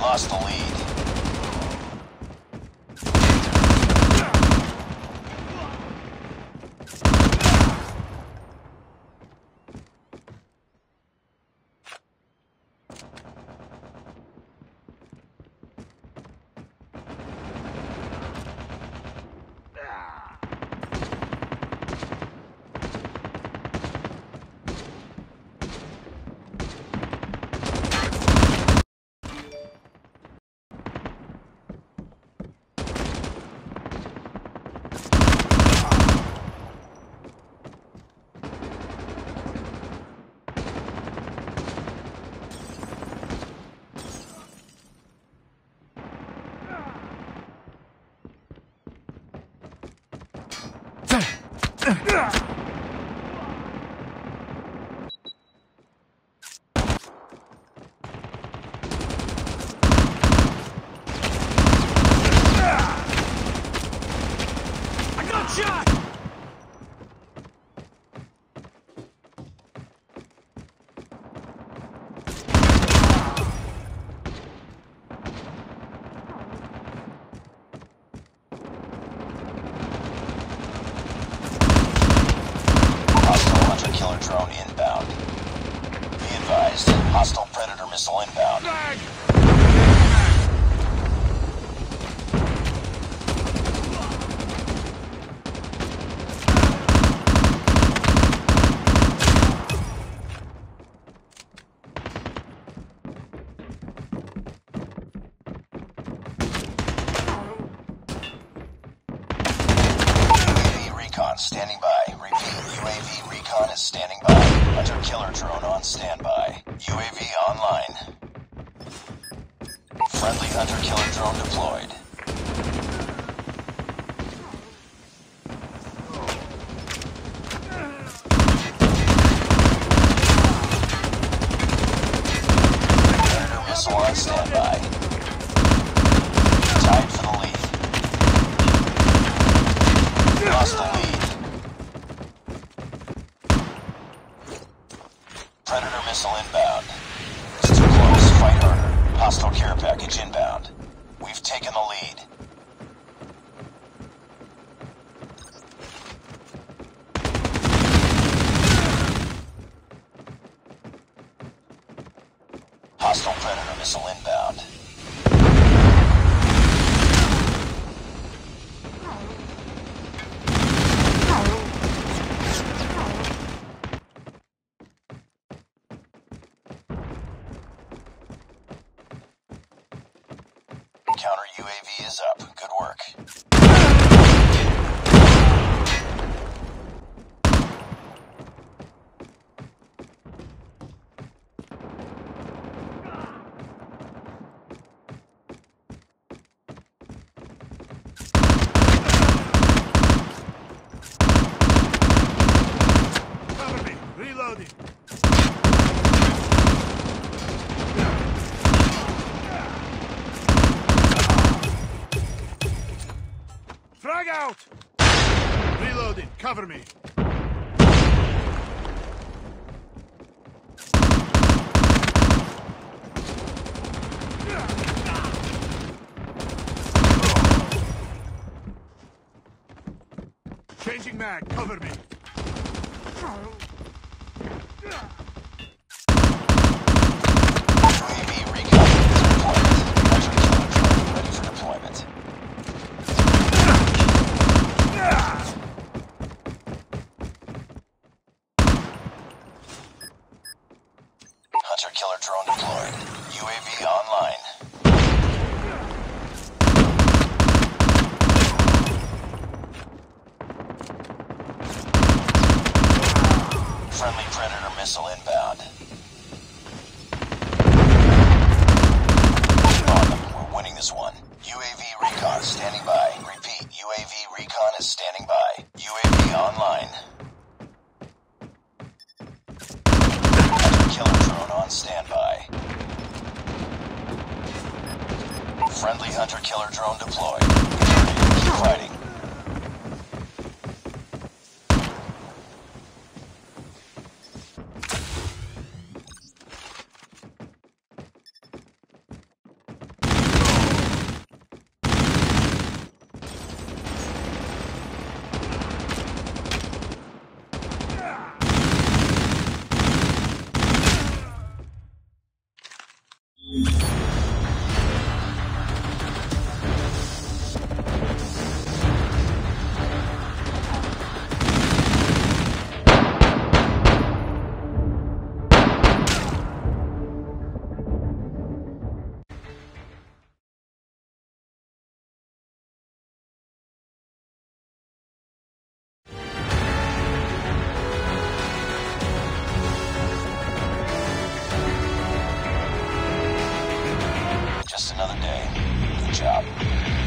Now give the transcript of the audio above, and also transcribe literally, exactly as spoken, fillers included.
lost the lead. Drone inbound. Be advised, hostile Predator missile inbound. Mag! U A V recon standing by. Repeat, U A V recon is standing by. Hunter-killer drone on standby. U A V online. Friendly hunter-killer drone deployed. Predator missile on standby. Tied for the lead. Lost the lead. Predator missile inbound. It's too close. Fight harder. Hostile care package inbound. We've taken the lead. Hostile Predator missile inbound. Counter U A V is up. Good work. Cover me. Reloading. Frag out! Reloading. Cover me. Changing mag. Cover me. U A V recon is deployed. Hunter-killer drone ready for deployment. Hunter-killer drone deployed. U A V online. Friendly Predator missile inbound. On them. We're winning this one. U A V recon standing by. Repeat, U A V recon is standing by. U A V online. Hunter-killer drone on standby. Friendly hunter-killer drone deployed. Keep fighting. another day. Good job.